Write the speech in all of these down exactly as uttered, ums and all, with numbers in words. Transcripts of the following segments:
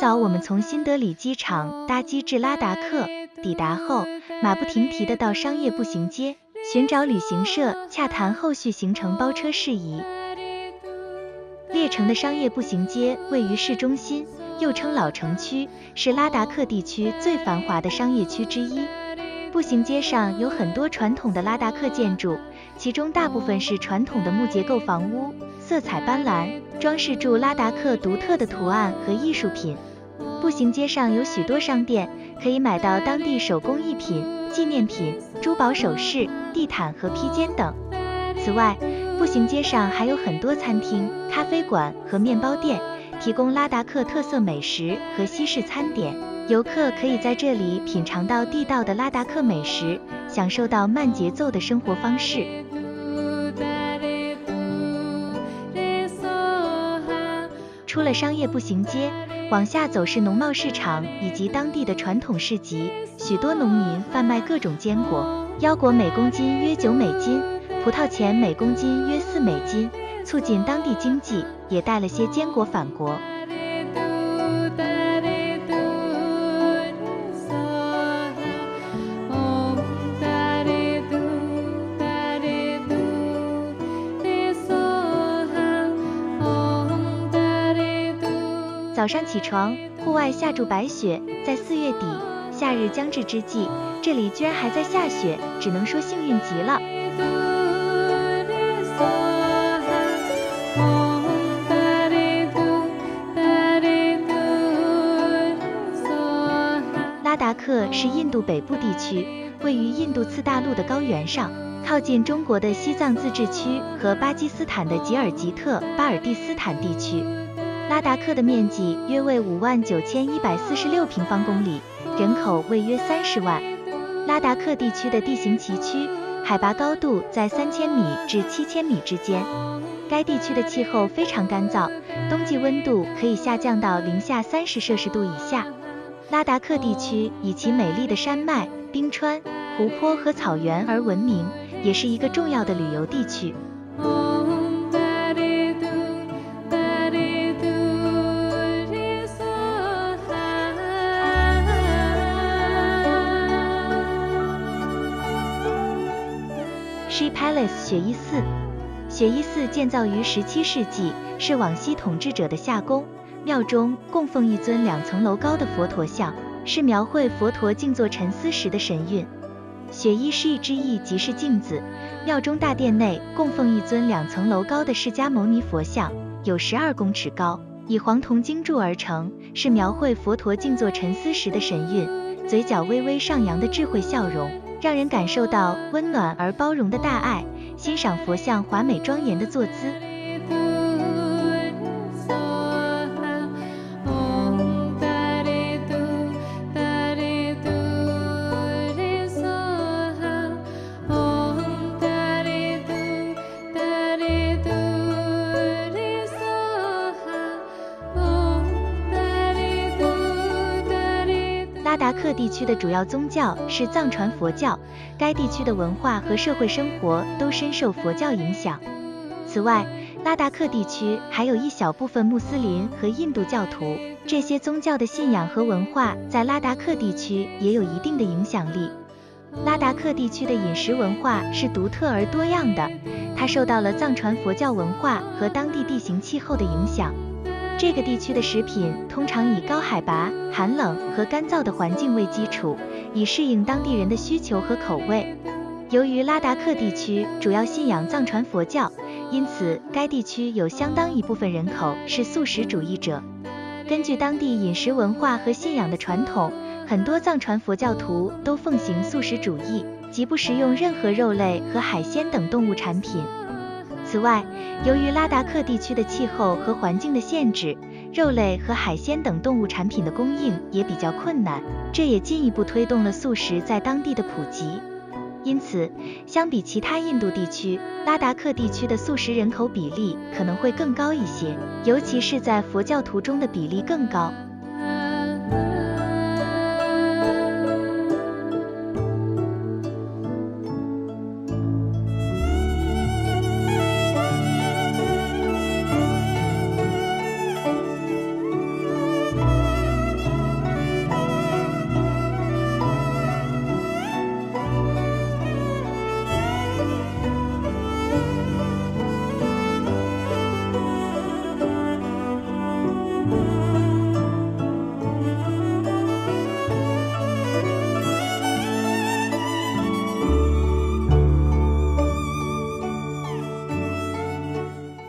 早我们从新德里机场搭机至拉达克，抵达后马不停蹄地到商业步行街，寻找旅行社洽谈后续行程包车事宜。列城的商业步行街位于市中心，又称老城区，是拉达克地区最繁华的商业区之一。步行街上有很多传统的拉达克建筑，其中大部分是传统的木结构房屋，色彩斑斓，装饰住拉达克独特的图案和艺术品。步行街上有许多商店，可以买到当地手工艺品、纪念品、珠宝首饰、地毯和披肩等。此外，步行街上还有很多餐厅、咖啡馆和面包店，提供拉达克特色美食和西式餐点。游客可以在这里品尝到地道的拉达克美食，享受到慢节奏的生活方式。出了商业步行街，往下走是农贸市场以及当地的传统市集，许多农民贩卖各种坚果，腰果每公斤约九美金，葡萄钱每公斤约四美金，促进当地经济，也带了些坚果返国。早上起床，户外下住白雪，在四月底，夏日将至之际，这里居然还在下雪，只能说幸运极了。拉达克是印度北部地区，位于印度次大陆的高原上，靠近中国的西藏自治区和巴基斯坦的吉尔吉特巴尔蒂斯坦地区。拉达克的面积约为五万九千一百四十六平方公里，人口为约三十万。拉达克地区的地形崎岖，海拔高度在三千米至七千米之间。该地区的气候非常干燥，冬季温度可以下降到零下三十摄氏度以下。拉达克地区以其美丽的山脉、冰川、湖泊和草原而闻名，也是一个重要的旅游地区。Shi Palace 雪衣寺，雪衣寺建造于十七世纪，是往昔统治者的夏宫。庙中供奉一尊两层楼高的佛陀像，是描绘佛陀静坐沉思时的神韵。雪衣诗意之意即是镜子。庙中大殿内供奉一尊两层楼高的释迦牟尼佛像，有十二公尺高，以黄铜精铸而成，是描绘佛陀静坐沉思时的神韵，嘴角微微上扬的智慧笑容，让人感受到温暖而包容的大爱，欣赏佛像华美庄严的坐姿。拉达克地区的主要宗教是藏传佛教，该地区的文化和社会生活都深受佛教影响。此外，拉达克地区还有一小部分穆斯林和印度教徒，这些宗教的信仰和文化在拉达克地区也有一定的影响力。拉达克地区的饮食文化是独特而多样的，它受到了藏传佛教文化和当地地形气候的影响。这个地区的食品通常以高海拔、寒冷和干燥的环境为基础，以适应当地人的需求和口味。由于拉达克地区主要信仰藏传佛教，因此该地区有相当一部分人口是素食主义者。根据当地饮食文化和信仰的传统，很多藏传佛教徒都奉行素食主义，即不食用任何肉类和海鲜等动物产品。此外，由于拉达克地区的气候和环境的限制，肉类和海鲜等动物产品的供应也比较困难，这也进一步推动了素食在当地的普及。因此，相比其他印度地区，拉达克地区的素食人口比例可能会更高一些，尤其是在佛教徒中的比例更高。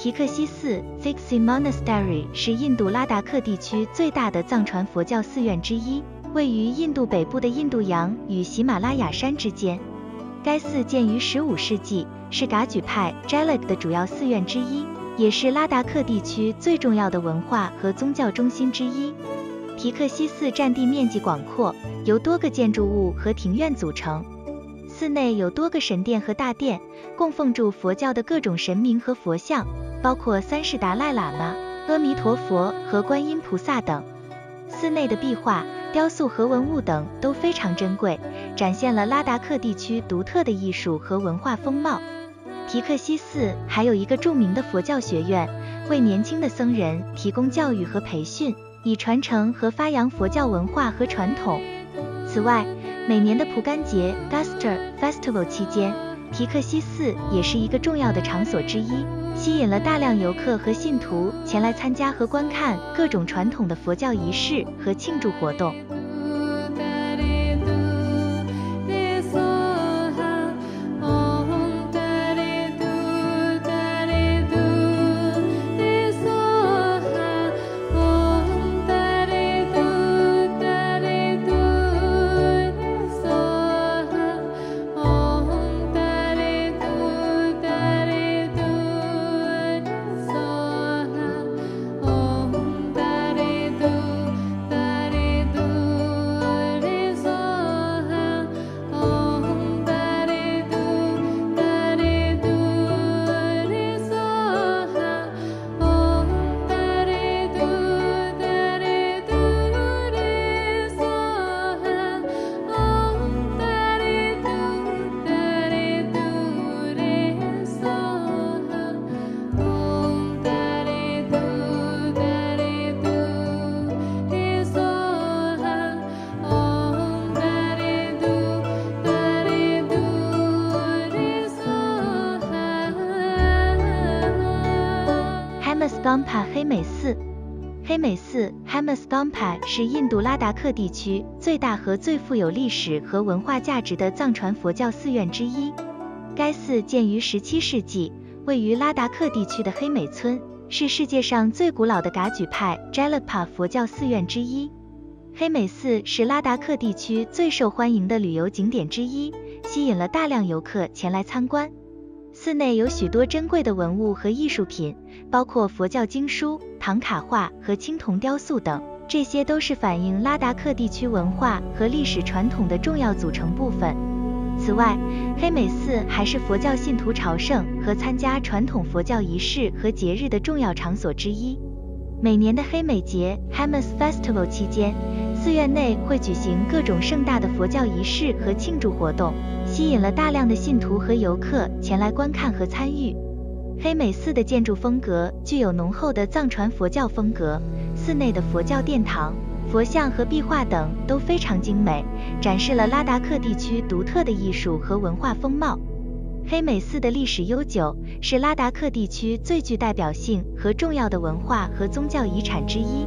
提克西寺 Dixie Monastery 是印度拉达克地区最大的藏传佛教寺院之一，位于印度北部的印度洋与喜马拉雅山之间。该寺建于十五世纪，是噶举派 Jailak 的主要寺院之一，也是拉达克地区最重要的文化和宗教中心之一。提克西寺占地面积广阔，由多个建筑物和庭院组成。寺内有多个神殿和大殿，供奉住佛教的各种神明和佛像，包括三世达赖喇嘛、阿弥陀佛和观音菩萨等。寺内的壁画、雕塑和文物等都非常珍贵，展现了拉达克地区独特的艺术和文化风貌。提克西寺还有一个著名的佛教学院，为年轻的僧人提供教育和培训，以传承和发扬佛教文化和传统。此外，每年的蒲甘节 Gaster Festival 期间，提克西寺也是一个重要的场所之一，吸引了大量游客和信徒前来参加和观看各种传统的佛教仪式和庆祝活动。Hemastampa 黑美寺。黑美寺 Hemastampa 是印度拉达克地区最大和最富有历史和文化价值的藏传佛教寺院之一。该寺建于十七世纪，位于拉达克地区的黑美村，是世界上最古老的噶举派 Jailakpa 佛教寺院之一。黑美寺是拉达克地区最受欢迎的旅游景点之一，吸引了大量游客前来参观。寺内有许多珍贵的文物和艺术品，包括佛教经书、唐卡画和青铜雕塑等，这些都是反映拉达克地区文化和历史传统的重要组成部分。此外，黑美寺还是佛教信徒朝圣和参加传统佛教仪式和节日的重要场所之一。每年的黑美节 Hemas Festival 期间，寺院内会举行各种盛大的佛教仪式和庆祝活动，吸引了大量的信徒和游客前来观看和参与。黑美寺的建筑风格具有浓厚的藏传佛教风格，寺内的佛教殿堂、佛像和壁画等都非常精美，展示了拉达克地区独特的艺术和文化风貌。黑美寺的历史悠久，是拉达克地区最具代表性和重要的文化和宗教遗产之一。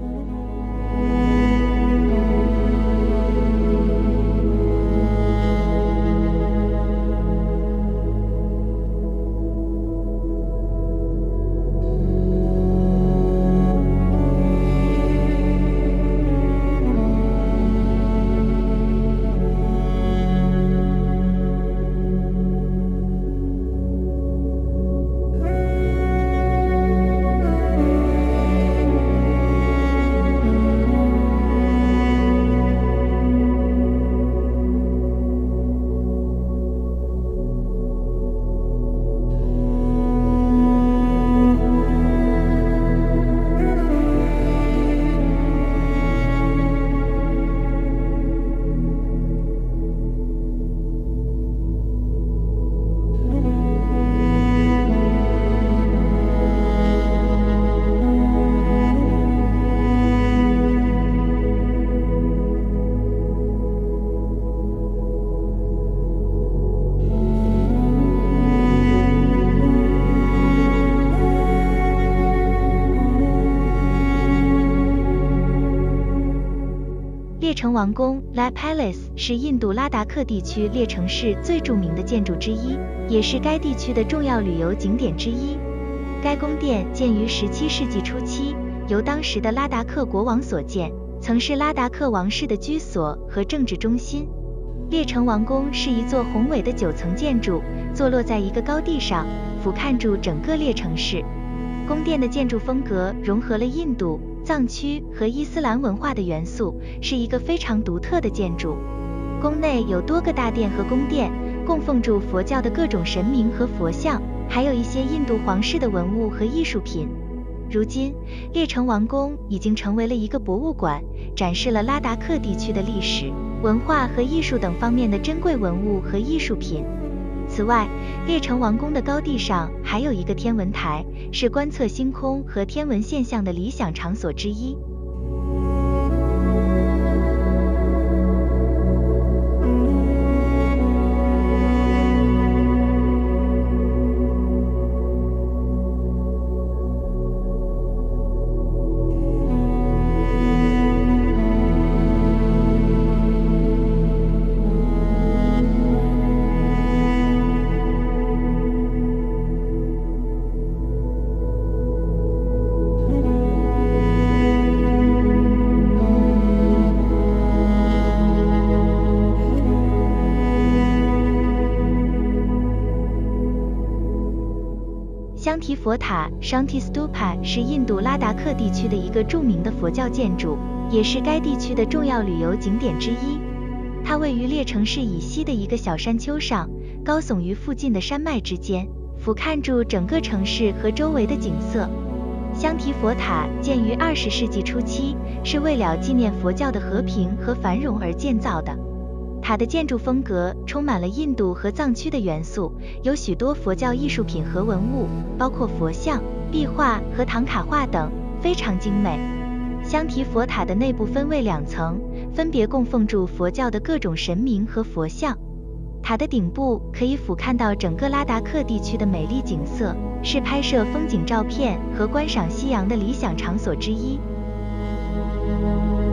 列城王宫 La Palace 是印度拉达克地区列城市最著名的建筑之一，也是该地区的重要旅游景点之一。 该宫殿建于十七世纪初期，由当时的拉达克国王所建，曾是拉达克王室的居所和政治中心。列城王宫是一座宏伟的九层建筑，坐落在一个高地上，俯瞰住整个列城市。宫殿的建筑风格融合了印度、藏区和伊斯兰文化的元素，是一个非常独特的建筑。宫内有多个大殿和宫殿，供奉住佛教的各种神明和佛像，还有一些印度皇室的文物和艺术品。如今，列城王宫已经成为了一个博物馆，展示了拉达克地区的历史、文化和艺术等方面的珍贵文物和艺术品。此外，列城王宫的高地上还有一个天文台，是观测星空和天文现象的理想场所之一。香提佛塔 Shanti Stupa 是印度拉达克地区的一个著名的佛教建筑，也是该地区的重要旅游景点之一。它位于列城市以西的一个小山丘上，高耸于附近的山脉之间，俯瞰住整个城市和周围的景色。香提佛塔建于二十世纪初期，是为了纪念佛教的和平和繁荣而建造的。塔的建筑风格充满了印度和藏区的元素，有许多佛教艺术品和文物，包括佛像、壁画和唐卡画等，非常精美。香提佛塔的内部分为两层，分别供奉住佛教的各种神明和佛像。塔的顶部可以俯瞰到整个拉达克地区的美丽景色，是拍摄风景照片和观赏夕阳的理想场所之一。